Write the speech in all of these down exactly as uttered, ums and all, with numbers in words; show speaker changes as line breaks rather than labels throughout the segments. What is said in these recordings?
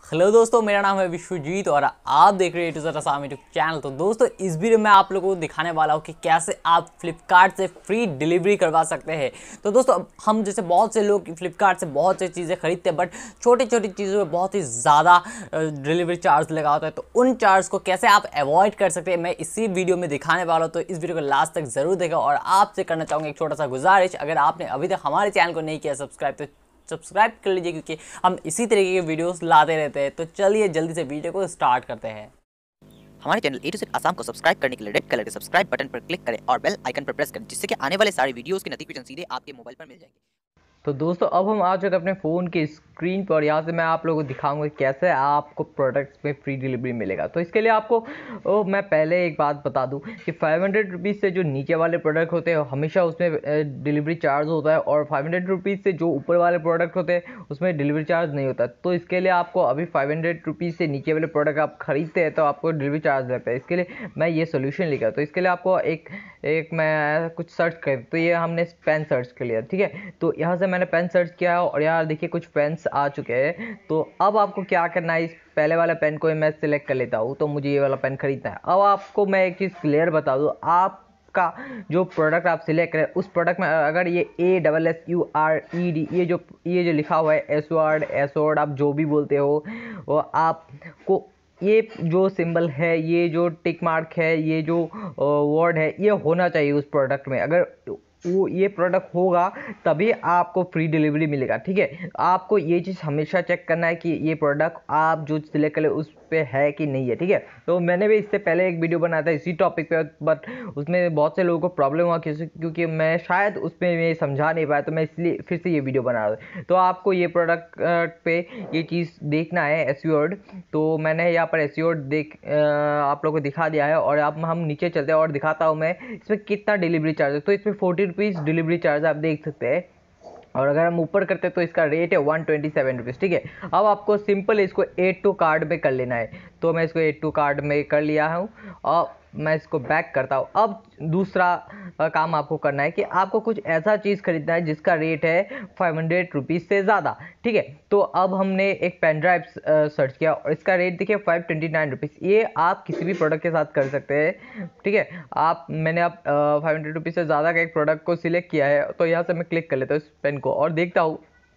Hello दोस्तों, मेरा नाम है विश्वजीत और आप देख रहे हैं टू आसाम यूट्यूब चैनल। तो दोस्तों, इस वीडियो में आप लोगों को दिखाने वाला हूँ कि कैसे आप फ्लिपकार्ट से फ्री डिलीवरी करवा सकते हैं। तो दोस्तों, हम जैसे बहुत से लोग फ्लिपकार्ट से बहुत सी चीज़ें खरीदते हैं, बट छोटी छोटी चीज़ों में बहुत ही ज़्यादा डिलीवरी चार्ज लगा होता है। तो उन चार्ज को कैसे आप अवॉइड कर सकते हैं, मैं इसी वीडियो में दिखाने वाला हूँ। तो इस वीडियो को लास्ट तक ज़रूर देखें और आपसे करना चाहूँगा एक छोटा सा गुजारिश, अगर आपने अभी तक हमारे चैनल को नहीं किया सब्सक्राइब तो सब्सक्राइब कर लीजिए, क्योंकि हम इसी तरीके के वीडियोस लाते रहते हैं। तो चलिए जल्दी से वीडियो को स्टार्ट करते हैं।
हमारे channel A to Z Assam को सब्सक्राइब करने के लिए रेड कलर के सब्सक्राइब बटन पर क्लिक करें और बेल आइकन पर प्रेस करें, जिससे कि आने वाले सारे वीडियोस के नोटिफिकेशन सीधे आपके मोबाइल पर मिल जाएंगे।
तो दोस्तों, अब हम आ चुके हैं अपने फ़ोन की स्क्रीन पर। यहाँ से मैं आप लोगों को दिखाऊंगा कैसे आपको प्रोडक्ट्स में फ्री डिलीवरी मिलेगा। तो इसके लिए आपको ओ, मैं पहले एक बात बता दूं कि फाइव हंड्रेड रुपीज़ से जो नीचे वाले प्रोडक्ट होते हैं हमेशा उसमें डिलीवरी चार्ज होता है, और फाइव हंड्रेड रुपीज़ से जो ऊपर वाले प्रोडक्ट होते हैं उसमें डिलीवरी चार्ज नहीं होता। तो इसके लिए आपको अभी फाइव हंड्रेड रुपीज़ से नीचे वाले प्रोडक्ट आप खरीदते हैं तो आपको डिलीवरी चार्ज लगता है। इसके लिए मैं ये सोल्यूशन लिखा। तो इसके लिए आपको एक एक मैं कुछ सर्च कर, तो ये हमने पेन सर्च कर लिया, ठीक है। तो यहाँ से मैंने पेन सर्च किया और यहाँ देखिए कुछ पेन्स आ चुके हैं। तो अब आपको क्या करना है, इस पहले वाला पेन को मैं सिलेक्ट कर लेता हूँ। तो मुझे ये वाला पेन खरीदना है। अब आपको मैं एक चीज़ क्लियर बता दूँ, आप का जो प्रोडक्ट आप सिलेक्ट करें उस प्रोडक्ट में अगर ये A double S U R E D ये जो ये जो लिखा हुआ है एसवर्ड एसवर्ड आप जो भी बोलते हो, वो आपको ये जो सिंबल है, ये जो टिक मार्क है, ये जो वर्ड है, ये होना चाहिए उस प्रोडक्ट में। अगर वो ये प्रोडक्ट होगा तभी आपको फ्री डिलीवरी मिलेगा, ठीक है। आपको ये चीज़ हमेशा चेक करना है कि ये प्रोडक्ट आप जो सिलेक्ट करें उस पे है कि नहीं है, ठीक है। तो मैंने भी इससे पहले एक वीडियो बनाया था इसी टॉपिक पे, बट उसमें बहुत से लोगों को प्रॉब्लम हुआ क्योंकि मैं शायद उसमें मैं समझा नहीं पाया, तो मैं इसलिए फिर से ये वीडियो बना रहा हूँ। तो आपको ये प्रोडक्ट पे ये चीज़ देखना है एसवर्ड। तो मैंने यहाँ पर एसवर्ड देख आप लोगों को दिखा दिया है, और अब हम नीचे चलते हैं और दिखाता हूँ मैं इसमें कितना डिलीवरी चार्ज है। तो इसमें फोर्टी रुपीज़ डिलीवरी चार्ज आप देख सकते हैं, और अगर हम ऊपर करते हैं तो इसका रेट है वन ट्वेंटी सेवन रुपीज़, ठीक है। अब आपको सिंपल इसको एड टू कार्ड में कर लेना है। तो मैं इसको एड टू कार्ड में कर लिया हूँ और मैं इसको बैक करता हूँ। अब दूसरा काम आपको करना है कि आपको कुछ ऐसा चीज़ खरीदना है जिसका रेट है फाइव हंड्रेड रुपीज़ से ज़्यादा, ठीक है। तो अब हमने एक पेन ड्राइव सर्च किया और इसका रेट देखिए फाइव ट्वेंटी नाइन रुपीज़। ये आप किसी भी प्रोडक्ट के साथ कर सकते हैं, ठीक है। आप मैंने आप फाइव हंड्रेड रुपीज़ से ज़्यादा का एक प्रोडक्ट को सिलेक्ट किया है, तो यहाँ से मैं क्लिक कर लेता हूँ इस पेन को और देखता हूँ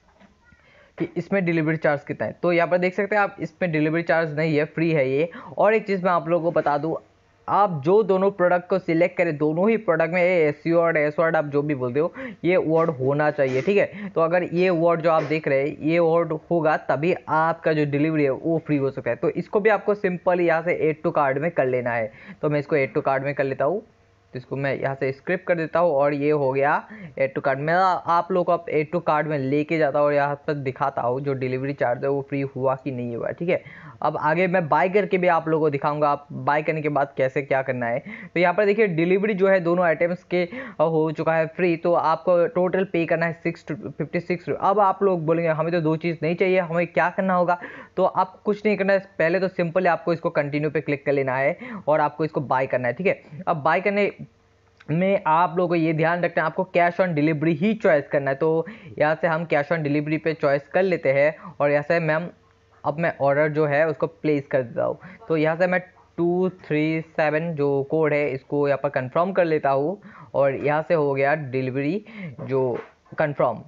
कि इसमें डिलीवरी चार्ज कितना है। तो यहाँ पर देख सकते हैं आप, इसमें डिलीवरी चार्ज नहीं है, फ्री है ये। और एक चीज़ मैं आप लोगों को बता दूँ, आप जो दोनों प्रोडक्ट को सिलेक्ट करें दोनों ही प्रोडक्ट में A S word S word आप जो भी बोलते हो ये वर्ड होना चाहिए, ठीक है। तो अगर ये वर्ड जो आप देख रहे हैं ये वर्ड होगा तभी आपका जो डिलीवरी है वो फ्री हो सकता है। तो इसको भी आपको सिंपल यहाँ से एड टू कार्ड में कर लेना है। तो मैं इसको एड टू कार्ड में कर लेता हूँ। तो इसको मैं यहाँ से स्क्रिप्ट कर देता हूँ और ये हो गया एड टू कार्ड। मैं आप लोगों को अब एड टू कार्ड में लेके जाता हूँ और यहाँ पर दिखाता हूँ जो डिलीवरी चार्ज है वो फ्री हुआ कि नहीं हुआ, ठीक है। अब आगे मैं बाय करके भी आप लोगों को दिखाऊंगा आप बाय करने के बाद कैसे क्या करना है। तो यहाँ पर देखिए डिलीवरी जो है दोनों आइटम्स के हो चुका है फ्री। तो आपको टोटल पे करना है सिक्स फिफ्टी सिक्स। अब आप लोग बोलेंगे हमें तो दो चीज़ नहीं चाहिए, हमें क्या करना होगा। तो आप कुछ नहीं करना है, पहले तो सिंपली आपको इसको कंटिन्यू पे क्लिक कर लेना है और आपको इसको बाय करना है, ठीक है। अब बाय करने में आप लोगों को ये ध्यान रखना है आपको कैश ऑन डिलीवरी ही चॉइस करना है। तो यहाँ से हम कैश ऑन डिलीवरी पे चॉइस कर लेते हैं और यहाँ से मैम अब मैं ऑर्डर जो है उसको प्लेस कर देता हूँ। तो यहाँ से मैं टू थ्री सेवन जो कोड है इसको यहाँ पर कंफर्म कर लेता हूँ और यहाँ से हो गया डिलीवरी जो कंफर्म।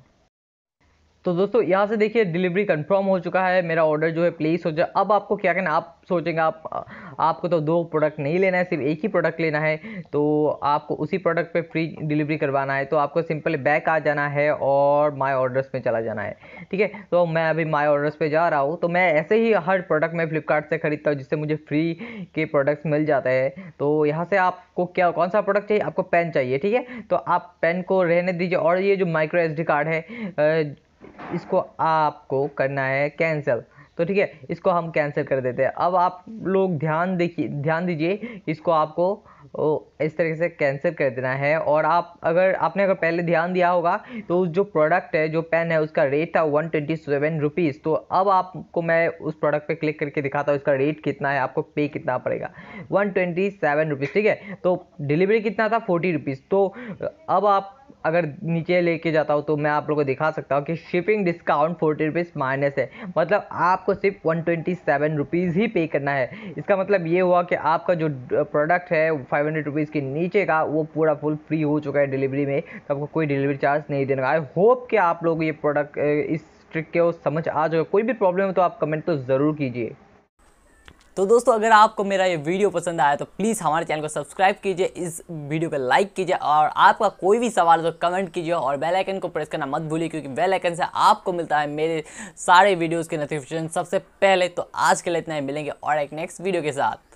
तो दोस्तों यहाँ से देखिए डिलीवरी कंफर्म हो चुका है, मेरा ऑर्डर जो है प्लेस हो जाए। अब आपको क्या करना है, आप सोचेंगे आप आपको तो दो प्रोडक्ट नहीं लेना है, सिर्फ एक ही प्रोडक्ट लेना है। तो आपको उसी प्रोडक्ट पे फ्री डिलीवरी करवाना है। तो आपको सिंपली बैक आ जाना है और माय ऑर्डर्स में चला जाना है, ठीक है। तो मैं अभी माय ऑर्डर्स पे जा रहा हूँ। तो मैं ऐसे ही हर प्रोडक्ट मैं फ्लिपकार्ट से खरीदता हूँ जिससे मुझे फ्री के प्रोडक्ट्स मिल जाते हैं। तो यहाँ से आपको क्या कौन सा प्रोडक्ट चाहिए, आपको पेन चाहिए, ठीक है। तो आप पेन को रहने दीजिए और ये जो माइक्रो एस डी कार्ड है इसको आपको करना है कैंसिल। तो ठीक है, इसको हम कैंसिल कर देते हैं। अब आप लोग ध्यान देखिए ध्यान दीजिए, इसको आपको इस तरीके से कैंसिल कर देना है। और आप अगर आपने अगर पहले ध्यान दिया होगा तो जो प्रोडक्ट है जो पेन है उसका रेट था वन ट्वेंटी सेवन रुपीज़। तो अब आपको मैं उस प्रोडक्ट पे क्लिक करके दिखाता हूँ इसका रेट कितना है, आपको पे कितना पड़ेगा, वन ट्वेंटी सेवन रुपीज़, ठीक है। तो डिलीवरी कितना था, फोर्टी रुपीज़। तो अब आप अगर नीचे लेके जाता हूँ तो मैं आप लोगों को दिखा सकता हूँ कि shipping discount forty rupees minus है, मतलब आपको सिर्फ वन ट्वेंटी सेवन रुपीज़ ही पे करना है। इसका मतलब ये हुआ कि आपका जो प्रोडक्ट है फाइव हंड्रेड रुपीज़ के नीचे का वो पूरा फुल फ्री हो चुका है डिलीवरी में, तो आपको कोई डिलीवरी चार्ज नहीं देना। आई होप कि आप लोग ये प्रोडक्ट इस ट्रिक के समझ आ जाएगा। कोई भी प्रॉब्लम है तो आप कमेंट तो ज़रूर कीजिए।
तो दोस्तों अगर आपको मेरा ये वीडियो पसंद आया तो प्लीज़ हमारे चैनल को सब्सक्राइब कीजिए, इस वीडियो को लाइक कीजिए और आपका कोई भी सवाल हो तो कमेंट कीजिए और बेल आइकन को प्रेस करना मत भूलिए, क्योंकि बेल आइकन से आपको मिलता है मेरे सारे वीडियोस के नोटिफिकेशन सबसे पहले। तो आज के लिए इतना ही, मिलेंगे और एक नेक्स्ट वीडियो के साथ।